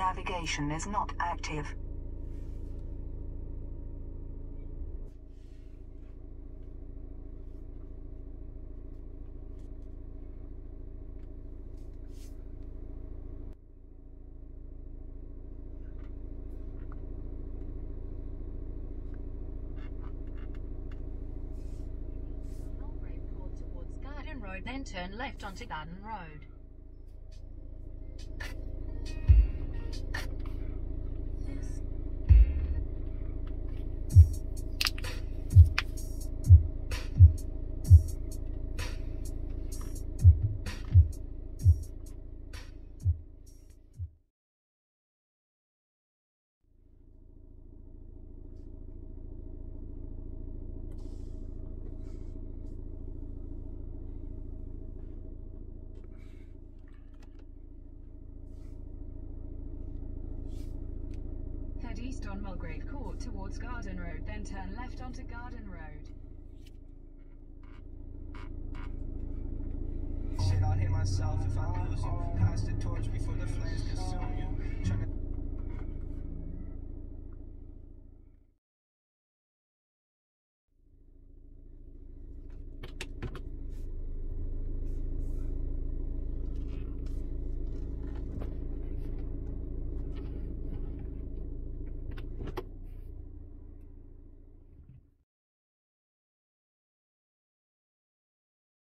Navigation is not active. Road, then turn left onto Garden Road. Head east on Mulgrave Court towards Garden Road, then turn left onto Garden Road. Shit, I'll hit myself if I lose you. Pass the torch before